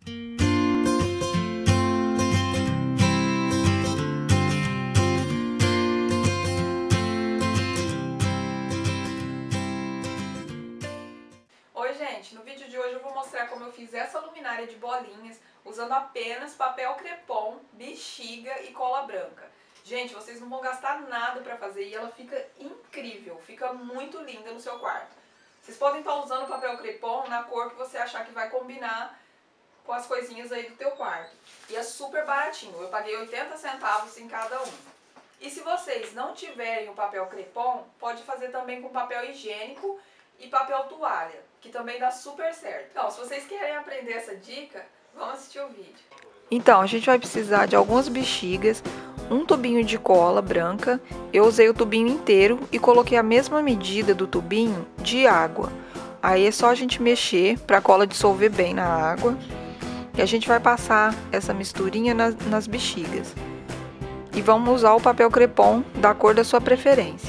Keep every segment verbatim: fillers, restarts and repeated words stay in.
Oi gente, no vídeo de hoje eu vou mostrar como eu fiz essa luminária de bolinhas usando apenas papel crepom, bexiga e cola branca. Gente, vocês não vão gastar nada pra fazer e ela fica incrível, fica muito linda no seu quarto. Vocês podem estar usando papel crepom na cor que você achar que vai combinar com as coisinhas aí do teu quarto. E é super baratinho, eu paguei oitenta centavos em cada um. E se vocês não tiverem o papel crepom, pode fazer também com papel higiênico e papel toalha, que também dá super certo. Então, se vocês querem aprender essa dica, vamos assistir o vídeo. Então, a gente vai precisar de algumas bexigas, um tubinho de cola branca. Eu usei o tubinho inteiro e coloquei a mesma medida do tubinho de água. Aí é só a gente mexer para a cola dissolver bem na água. E a gente vai passar essa misturinha nas, nas bexigas. E vamos usar o papel crepom da cor da sua preferência.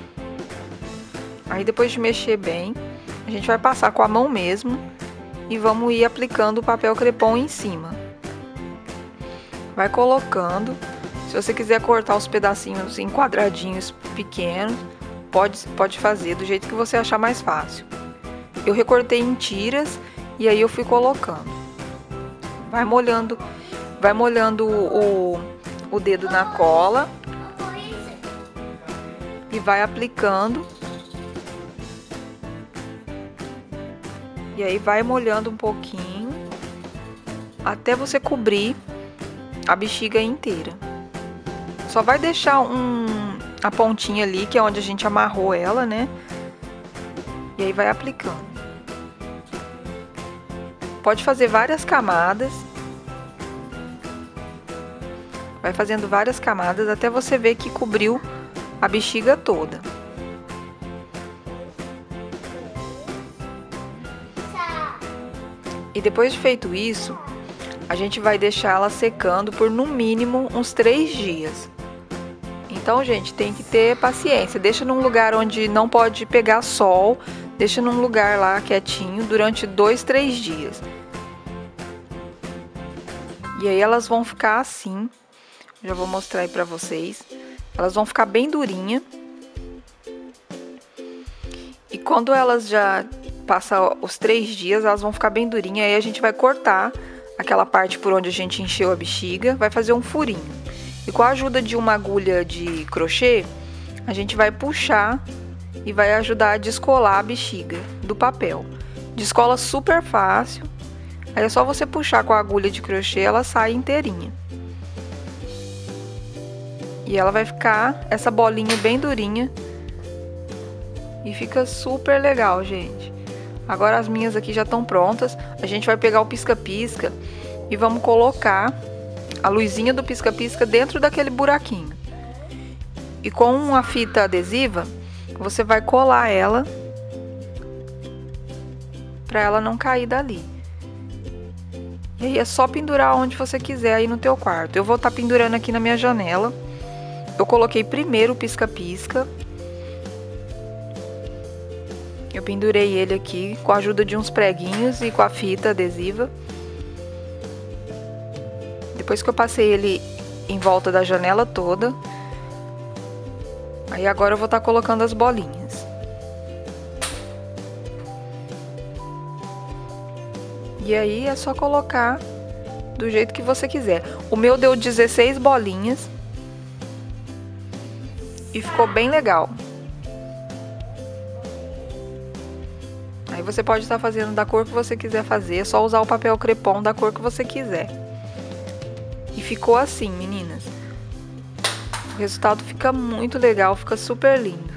Aí depois de mexer bem, a gente vai passar com a mão mesmo e vamos ir aplicando o papel crepom em cima. Vai colocando. Se você quiser cortar os pedacinhos em quadradinhos pequenos, pode, pode fazer do jeito que você achar mais fácil. Eu recortei em tiras e aí eu fui colocando. Vai molhando, vai molhando o, o dedo na cola e vai aplicando. E aí vai molhando um pouquinho até você cobrir a bexiga inteira. Só vai deixar um, a pontinha ali, que é onde a gente amarrou ela, né? E aí vai aplicando. Pode fazer várias camadas. Vai fazendo várias camadas até você ver que cobriu a bexiga toda. E depois de feito isso, a gente vai deixar ela secando por no mínimo uns três dias. Então, gente, tem que ter paciência. Deixa num lugar onde não pode pegar sol. Deixa num lugar lá quietinho durante dois, três dias. E aí elas vão ficar assim. Já vou mostrar aí pra vocês. Elas vão ficar bem durinha. E quando elas já passam os três dias, elas vão ficar bem durinhas. Aí a gente vai cortar aquela parte por onde a gente encheu a bexiga. Vai fazer um furinho. E com a ajuda de uma agulha de crochê, a gente vai puxar e vai ajudar a descolar a bexiga do papel. Descola super fácil. Aí é só você puxar com a agulha de crochê, ela sai inteirinha. E ela vai ficar essa bolinha bem durinha. E fica super legal, gente. Agora as minhas aqui já estão prontas. A gente vai pegar o pisca-pisca e vamos colocar a luzinha do pisca-pisca dentro daquele buraquinho. E com uma fita adesiva, você vai colar ela para ela não cair dali. E aí é só pendurar onde você quiser aí no teu quarto. Eu vou estar pendurando aqui na minha janela. Eu coloquei primeiro o pisca-pisca. Eu pendurei ele aqui com a ajuda de uns preguinhos e com a fita adesiva. Depois que eu passei ele em volta da janela toda, aí agora eu vou estar colocando as bolinhas. E aí é só colocar do jeito que você quiser. O meu deu dezesseis bolinhas e ficou bem legal. Aí você pode estar fazendo da cor que você quiser fazer, é só usar o papel crepom da cor que você quiser. E ficou assim, meninas. O resultado fica muito legal, fica super lindo.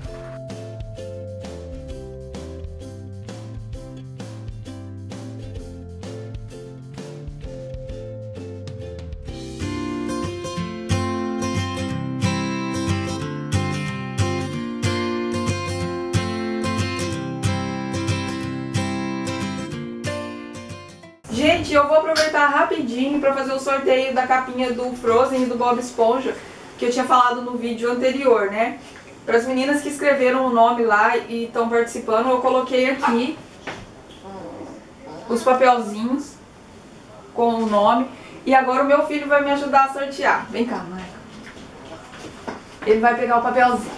Gente, eu vou aproveitar rapidinho para fazer o sorteio da capinha do Frozen e do Bob Esponja, que eu tinha falado no vídeo anterior, né? Para as meninas que escreveram o nome lá e estão participando, eu coloquei aqui os papelzinhos com o nome. E agora o meu filho vai me ajudar a sortear. Vem cá, Maia. Ele vai pegar o papelzinho.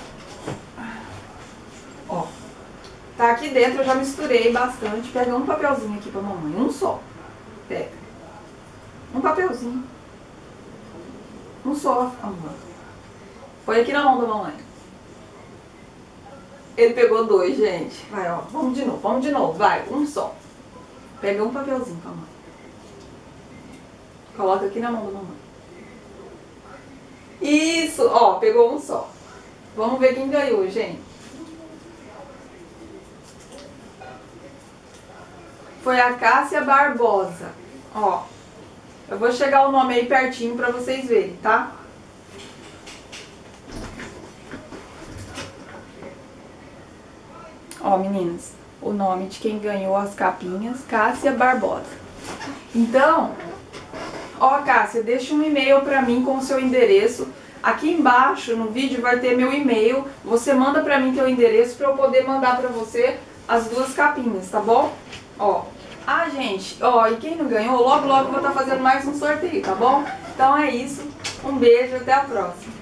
Ó. Tá aqui dentro, eu já misturei bastante. Pega um papelzinho aqui pra mamãe. Um só. Pega. Um papelzinho. Um só, amor. Põe aqui na mão da mamãe. Ele pegou dois, gente. Vai, ó. Vamos de novo, vamos de novo. Vai, um só. Pega um papelzinho pra mãe. Coloca aqui na mão da mamãe. Isso, ó, pegou um só. Vamos ver quem ganhou, gente. Foi a Cássia Barbosa. Ó, eu vou chegar o nome aí pertinho pra vocês verem, tá? Ó, meninas, o nome de quem ganhou as capinhas, Cássia Barbosa. Então, ó, Cássia, deixa um e-mail pra mim com o seu endereço. Aqui embaixo no vídeo vai ter meu e-mail. Você manda pra mim teu endereço pra eu poder mandar pra você as duas capinhas, tá bom? Ó. Ah, gente, ó, e quem não ganhou, logo logo eu vou estar fazendo mais um sorteio, tá bom? Então é isso. Um beijo, até a próxima.